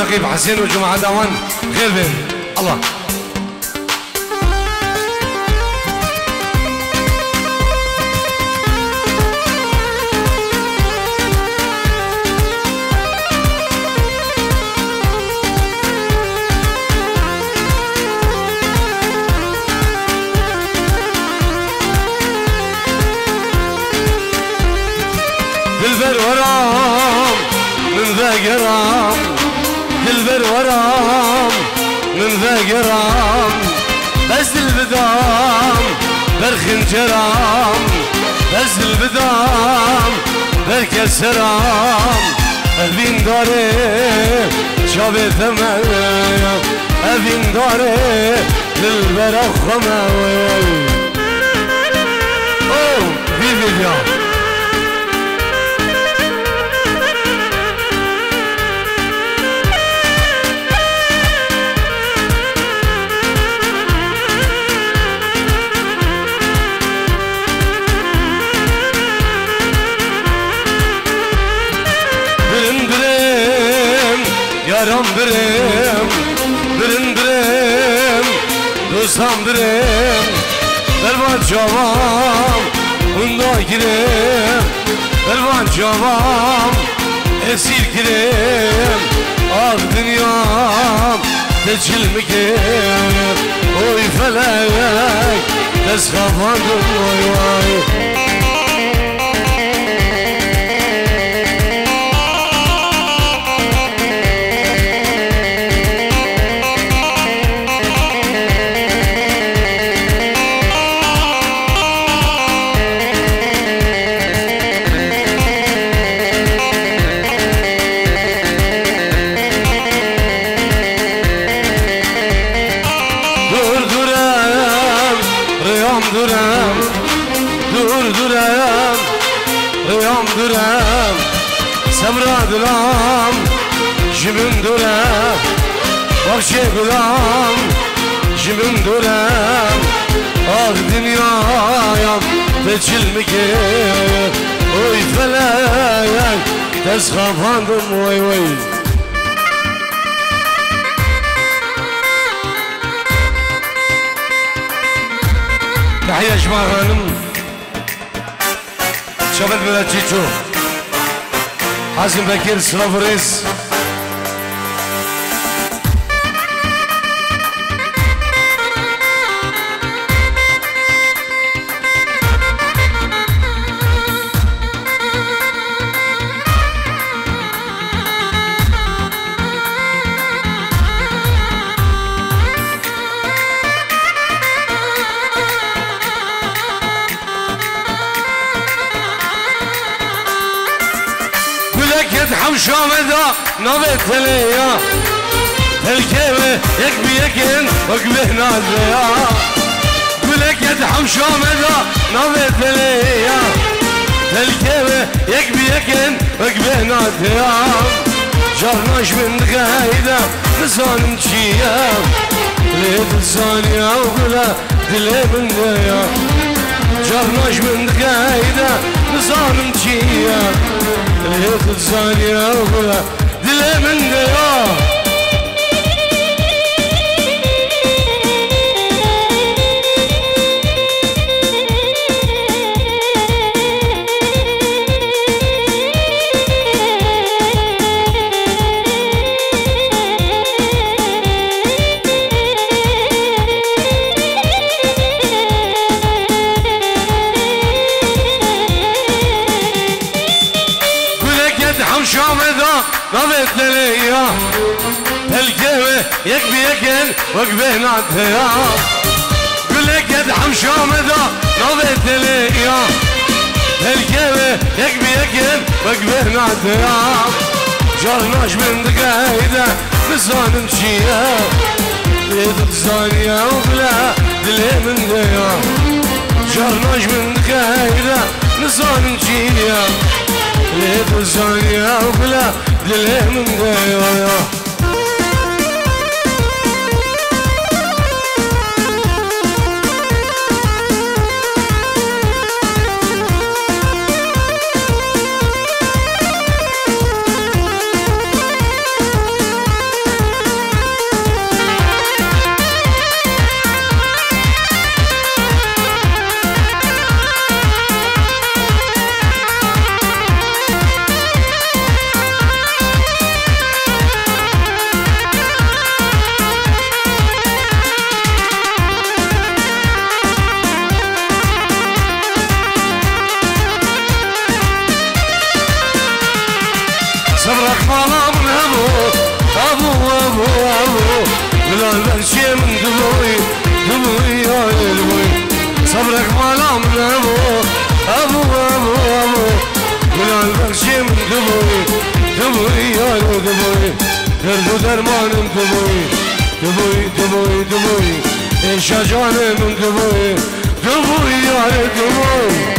نقيب حسين وجماعة داوان غير بين الله. دلبر ورام من ذا قرام، دلبر ورام من ذا قرام، بس البدام برخن جرام، بس البدام برك سرام، أبين داري شابي ثمانية، أبين داري دلبر أخماوي. أوه بيبي يا yaram birim, birim birim, dostam birim, bervan çavam, bunda girim, bervan çavam, esir girim, ah dünyam, teçil mikim, oy felek, tezkafandım oy vay. Durem, semra duram, jibim durem, bahçe gulam, jibim durem, ah dünyayam, teçil mikim, oy felek, tez kafandım oy oy. تحية جماعة غانم شباب بلاد تشيتشو حازم بكير سلافريس حمشامدا نبت ليا الكيمة يك بيكن وقبه نازليا قولك يد حمشامدا نبت ليا الكيمة يك بيكن وقبه نازليا جرناش من دقايدة لسان مشيا ليت لسانيا وقلا دلي من ديا جرناش من دقايدة لسان مشيا ليت لسانيا وقلا دلي من ديا نبت ليا الكيمة يك بيكن وقبه ناديا قولك يد حمشامدا نبت ليا الكيمة يك بيكن وقبه ناديا جرناش من دقايدة لسان مشيا ليت لسانيا وبلا دلي من ديا جرناش من دقايدة لسان مشيا ليت لسانيا وبلا دلي من ديا درمانم تو بوی تو بوی تو بوی تو بوی عشق جانم تو بوی تو بوی یاره تو بوی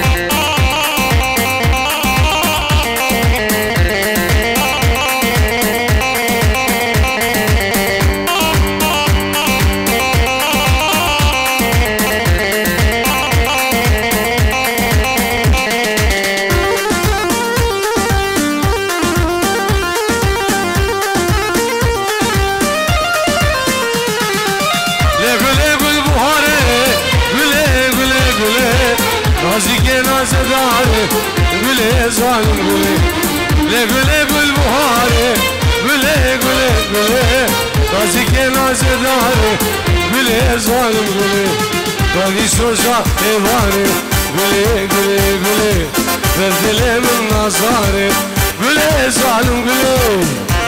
ظالم قولي لقولي قول بهاري قولي قولي قولي رازك ناز داري قولي ظالم قولي رازي سوزا ايواني قولي قولي قولي بردلي من نظاري قولي ظالم قولي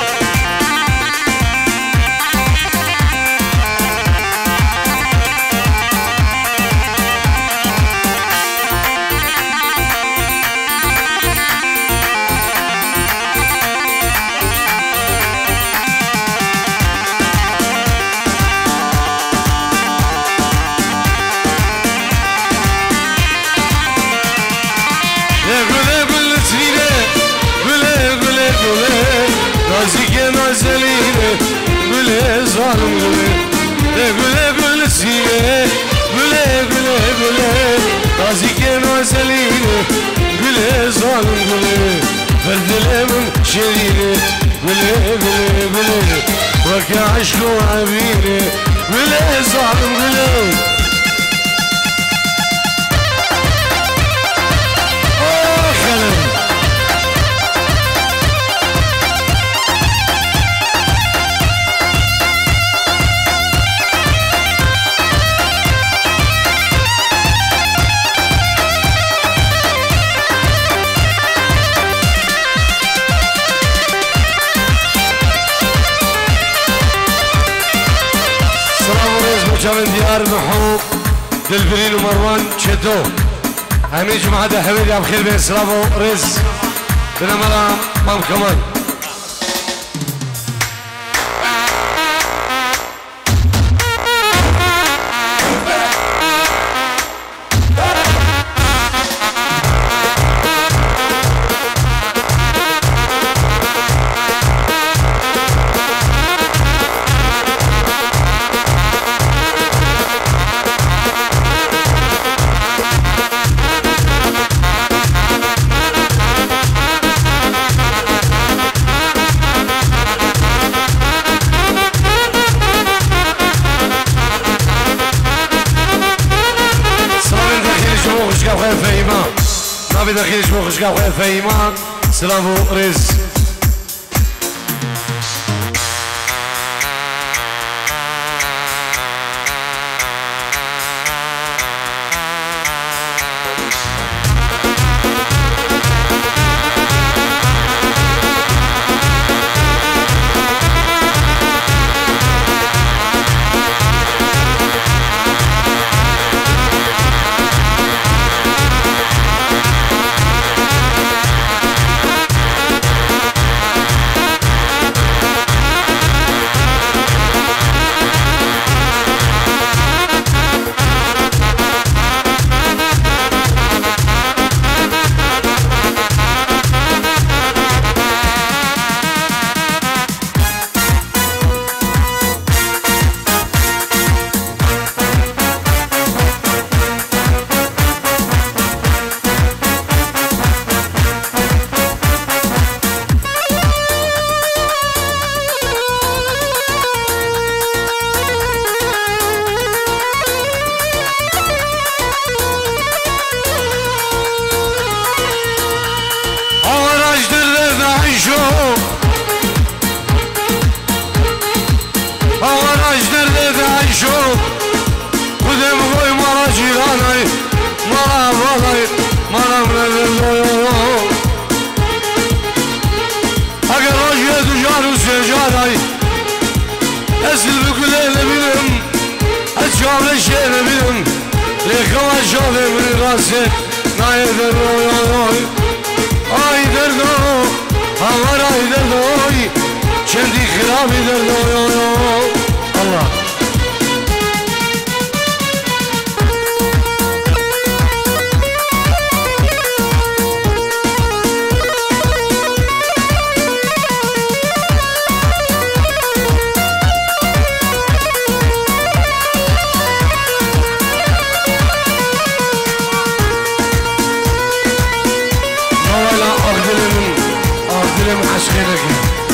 ظالم قولي قولي قولي سيني قولي قولي قولي رازيك نازليني قولي ظالم قولي بردلي من شريني قولي قولي قولي وكا عشق وعبيني قولي ظالم قولي من ديار محوب دلبرين ومروان شتو همي جمعة ده حميد يا بخير بين سلافو رز بنا مرام مام كمان داخل شمو خشقا خويا فايمان سلافو رز شندي خلافي دردو الله من عشقينك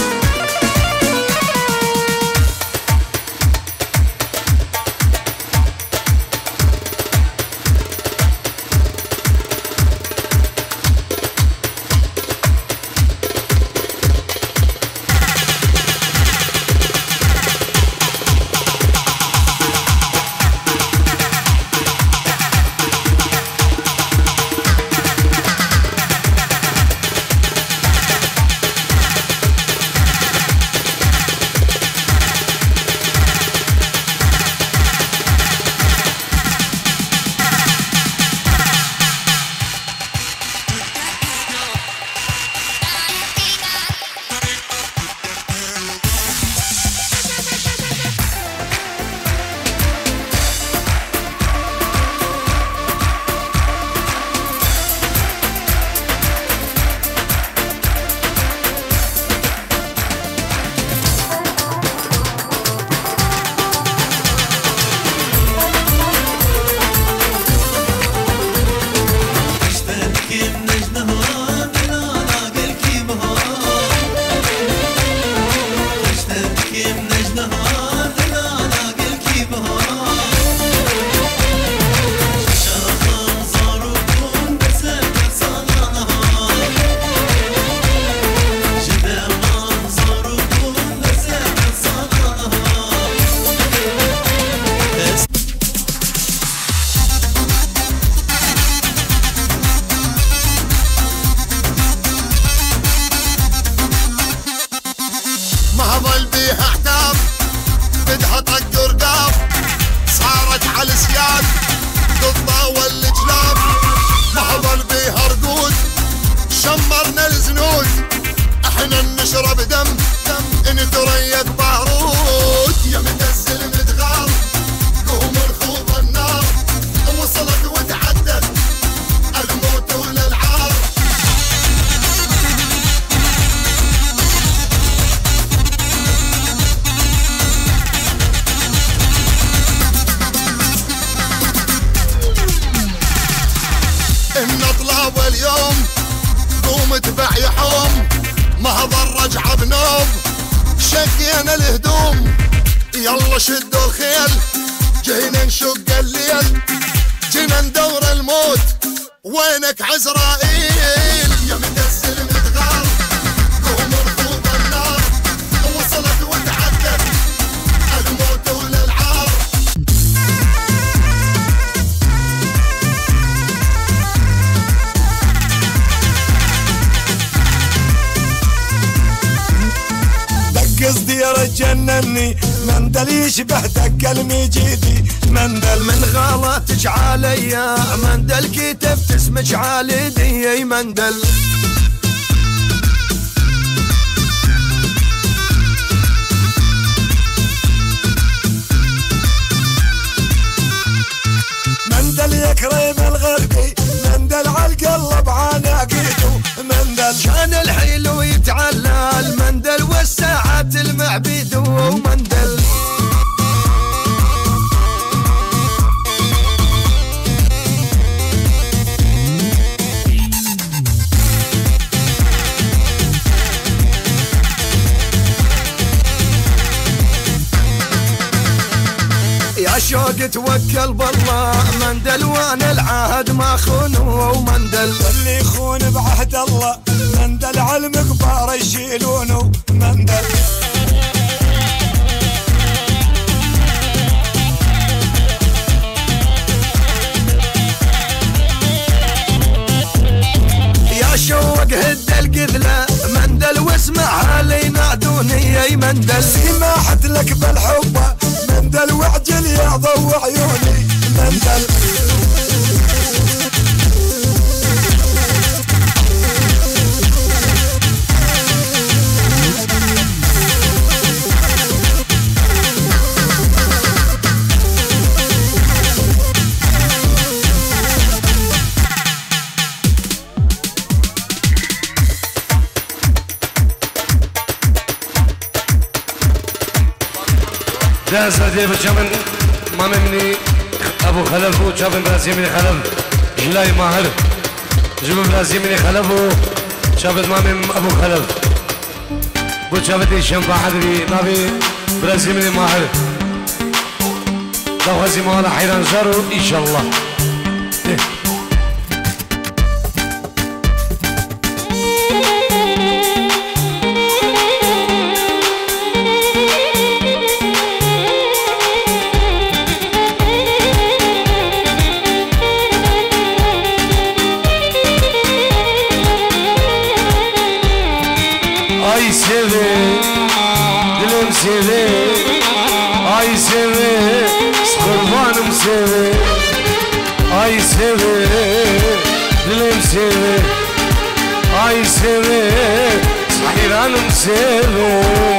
يلا شدوا الخيل جينا نشق الليل جينا ندور الموت وينك عزرائيل يا متسل متغار قوم ركوب النار وصلت وتعدت الموت وللعار قصدي يا رجنني مندل يشبه دق المجيدي مندل من غلطك عليا مندل كتبت اسمك عليدي يا مندل مندل يا كريم الغربي مندل عالقلب عناقيده مندل كان الحلو يتعلى المندل والساعات المعبيد ومندل يا شوق توكل بالله مندل وانا العهد ما خونه ومندل اللي يخون بعهد الله مندل على المقبار يشيلونه مندل يا شوق هد القذله مندل واسمعها لي ينادوني يا مندل سماحت لك بالحب مندل وعجل يا ضو عيوني مندل أسعدي بجمن ما مني أبو خلف وجابن برازي مني خلف جلاي ماهر جبن برازي مني خلف وجابن ما من أبو خلف وجابن شنبا حدري نبي برازي مني ماهر لو غزي مالا حيران جارو إن شاء الله Ay seve, dilim seve, ay seve, kurbanım seve, ay seve, dilim seve, ay seve, hayranım seve.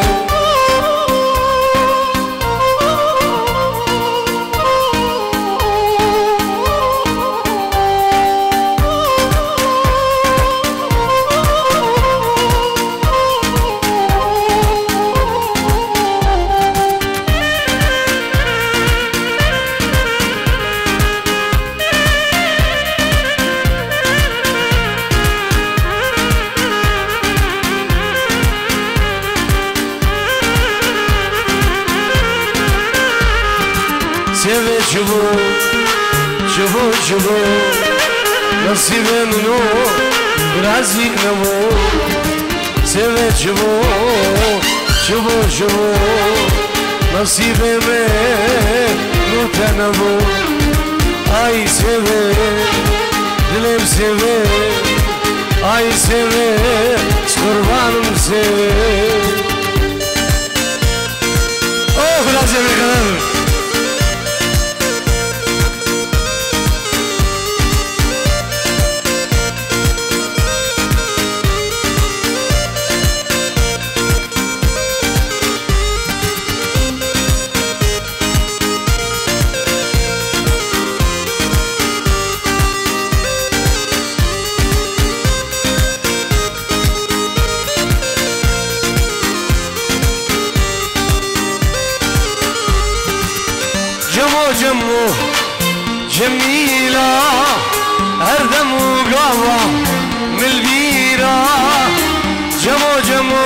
Seve çubu, çubu çubu, nasibe minu, biraz yıknavu. Seve çubu, çubu çubu, nasibe minu tenavu. Ay seve, dilim seve, ay seve, kurbanım seve. Oh biraz yemek جمو جميلة هردم وقاوة من البيرة جمو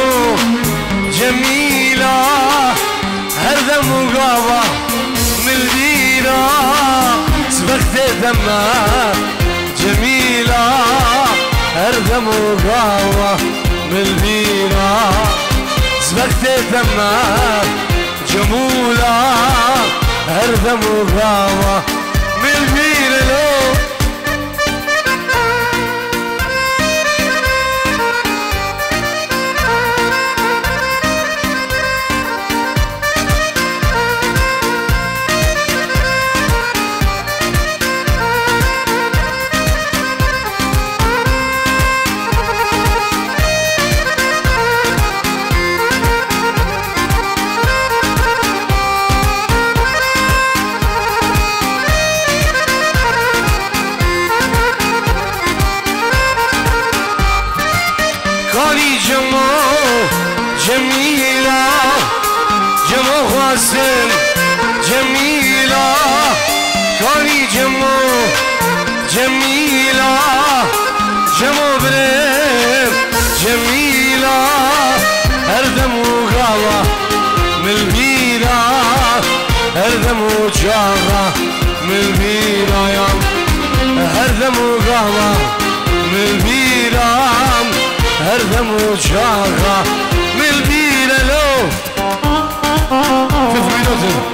جميلة هردم وقاوة من البيرة سبقت دمها جميلة هردم وقاوة من البيرة سبقت دمها جمولة هردم وقاوة من البيرة لو کاری جمیلا جمو خواسم جمیلا کاری جمیلا جمو برم جمیلا هردم وقاوة من البيرة هردم وجاغة من البيرة يا هردم وقاوة من البيرة هردم وجاغة من البيرة لو 5 minuten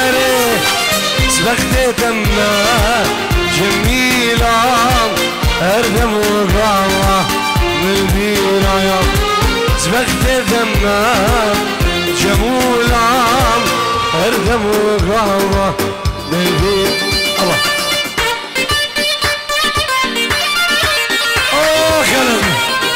غيري سبقت تمنا جميلة أردم وضعوة من البيرايا سبقت تمنا جمولة أردم وضعوة من البيرايا الله أوه كلام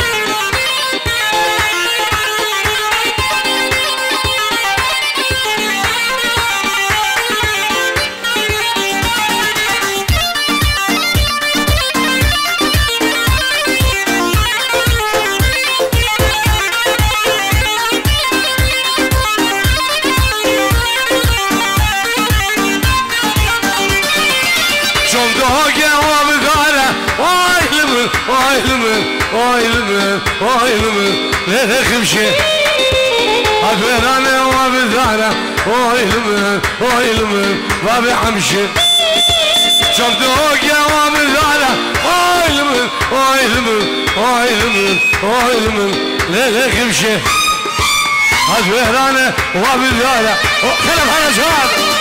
وايلمن لا خمشي أفرانة وبذارة وايلمن بابي حمشي شمتوك يا وبذارة وايلمن لا خمشي أفرانة وبذارة خلف على شهر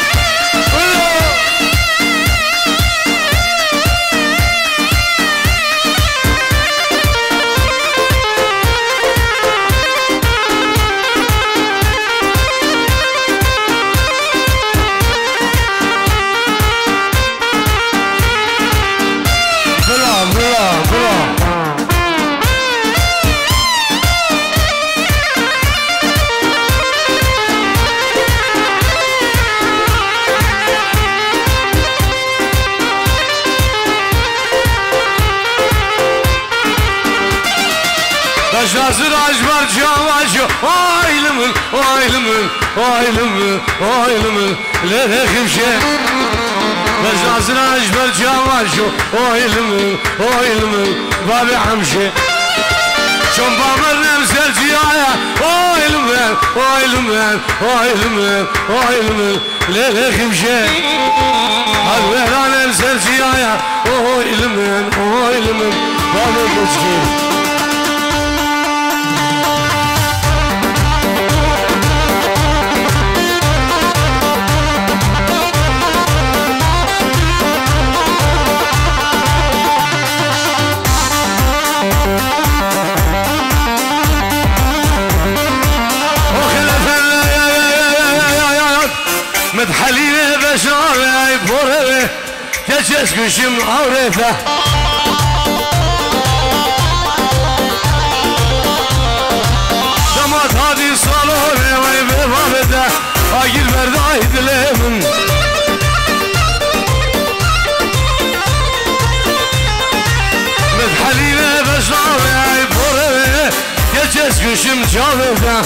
Şazır ajbar cavaşo Oylumun Lere kimşe Şazır ajbar cavaşo Oylumun Babi hamşe Çom babır nemser ciyaya Oylumun Lere kimşe Adveran nemser ciyaya Oylumun Babi kuçki مدحليني بشاري بوري كشش كشم عورته دمات هادي صالوني وي ببابته اجير برداي دلمن مدحليني بشاري بوري كشش كشم عورته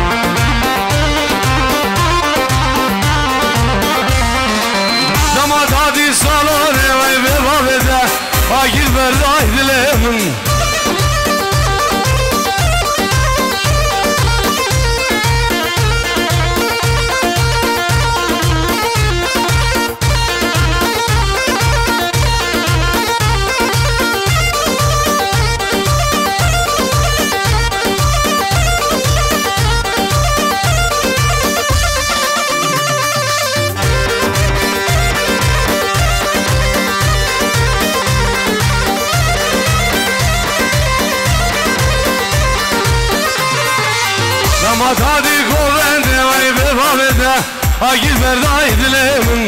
دمات هادي صالوني وي ببابته اجير برداي دلمن دمات هادي قولنده وي ببابته اجير برداي دلمن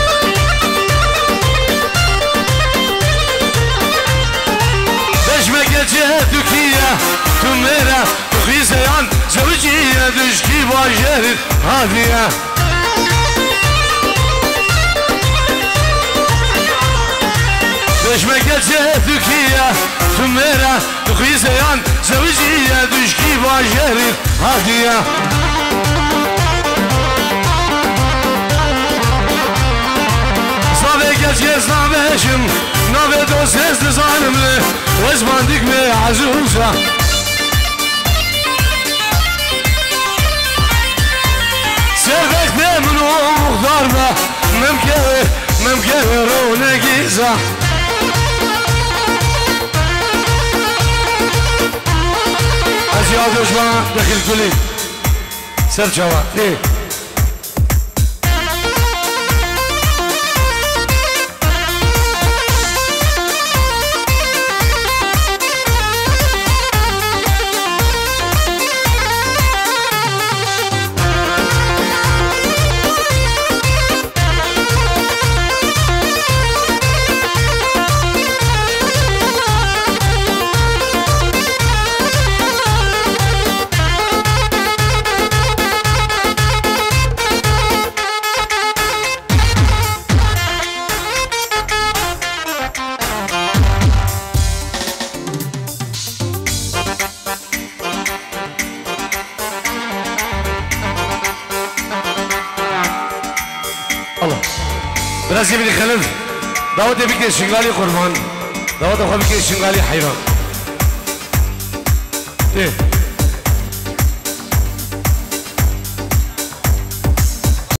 بشمك تركيا تميرا تخيسيان زوجية دشكي باجر هادية بشمك تركيا تميرا تخيسيان زوجية دشكي باجر هادية صابك نابشم نابه دوست ظالمه وزباندك به عزوزه سربك منو مختار به ممكن رونقيزه ازياد وشما داخل كلي سر جوا ايه برازي بن خلف داود بك شنغالي قربان داود أخوة بك شنغالي حيران إيه